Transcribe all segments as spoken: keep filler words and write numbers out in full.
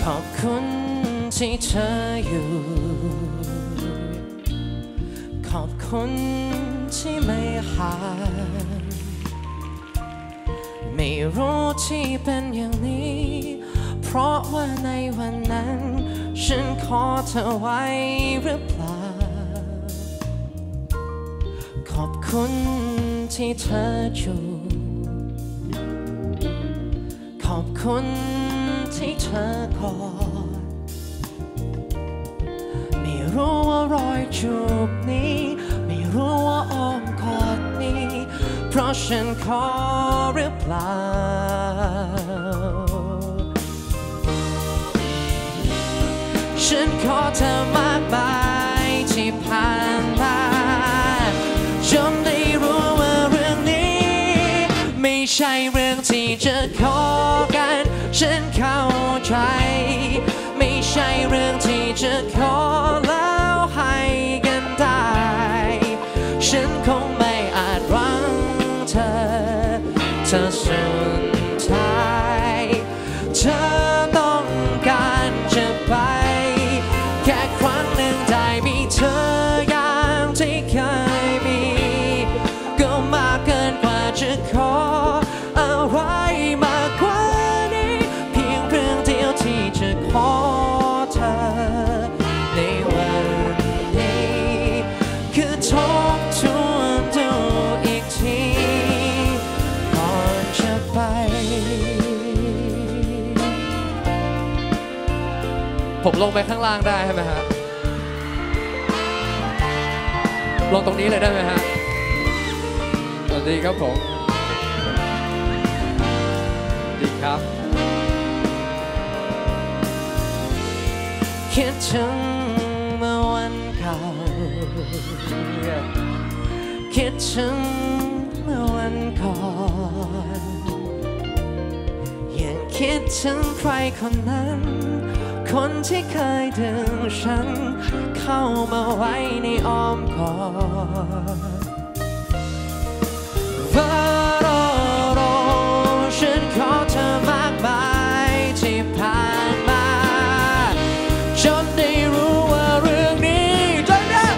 อบคุณที่เธออยู่ขอบคุณที่ไม่ห่างไม่รู้ที่เป็นอย่างนี้เพราะว่าในวันนั้นฉันขอเธอไว้หรือเปล่าขอบคุณที่เธออยู่ขอบคุณที่เธอกอดไม่รู้ว่ารอยจูบนี้ไม่รู้ว่าอ้อมกอดนี้เพราะฉันขอหรือเปล่าฉันขอเธอมากมายที่ผ่านมาจนได้รู้ว่าเรื่องนี้ไม่ใช่เรื่องที่จะขอกันฉันเข้าใจไม่ใช่เรื่องที่จะขอแล้วให้กันได้ฉันคงไม่อาจหวังเธอเธอสุดท้ายเธอต้องการจะไปแค่ครั้งหนึ่งได้มีเธออย่างที่เคยมีก็มากเกินกว่าจะขออะไรมากกว่านี้เพียงเรื่องเดียวที่จะขอเธอในวันนี้คือทบทวนดูอีกทีก่อนจะไปผมลงไปข้างล่างได้ใช่ไหมฮะลงตรงนี้เลยได้ไหมฮะสวัสดีครับผมดีครับคิดถึงเมื่อวันเก่าคิดถึงเมื่อวันก่อนยังคิดถึงใครคนนั้นคนที่เคยดึงฉันเข้ามาไว้ในอ้อมกอดฉันขอเธอมากมายที่ผ่านมาจนได้รู้ว่าเรื่องนี้จนได้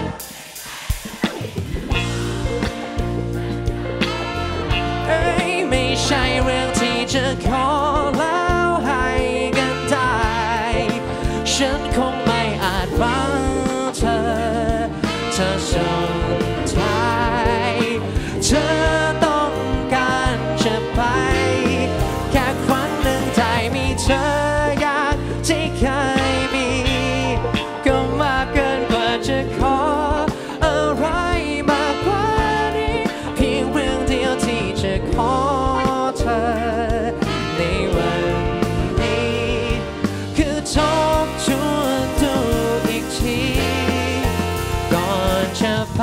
ไม่ใช่เรื่องที่จะขอแล้วให้กันได้ฉันคงไม่อาจฟังเธอเธอสุดท้ายเธอต้องการจะไปแค่ครั้งหนึ่งได้มีเธออย่างที่เคยมีก็มากเกินกว่าจะขออะไรมากกว่านี้เพียงเรื่องเดียวที่จะขอเธอในวันนี้คือทบทวนดูอีกทีก่อนจะไป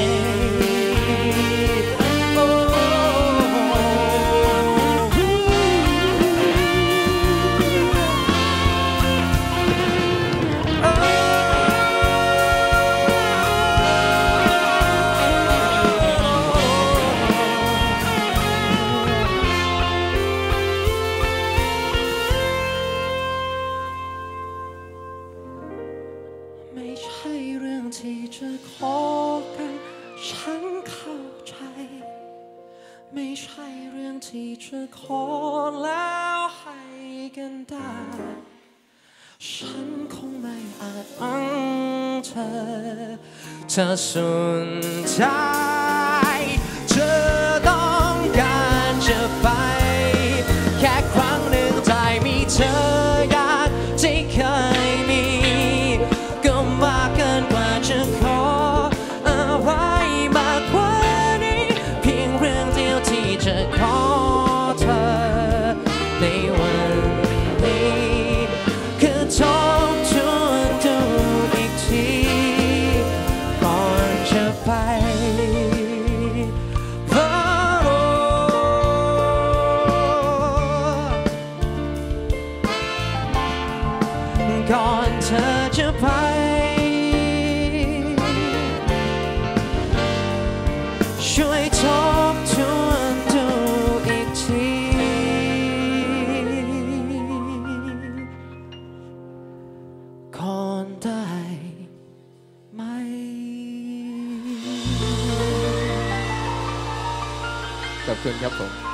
ไม่ใช่เรื่องที่จะขอกันฉันเข้าใจไม่ใช่เรื่องที่จะขอแล้วให้กันได้ฉันคงไม่อาจฟังเธอเธอสุดท้ายเธอต้องการจะไปแค่ครั้งหนึ่งได้มีเธออย่างที่เคยมีก็มากเกินกว่าจะขออะไรมากกว่านี้เพียงเรื่องเดียวที่จะขอเธอในวันนี้คือทบทวนดูอีกทีก่อนจะไปก่อนเธอจะไปช่วยทบทวนดูอีกทีได้ไหมขอบคุณครับผม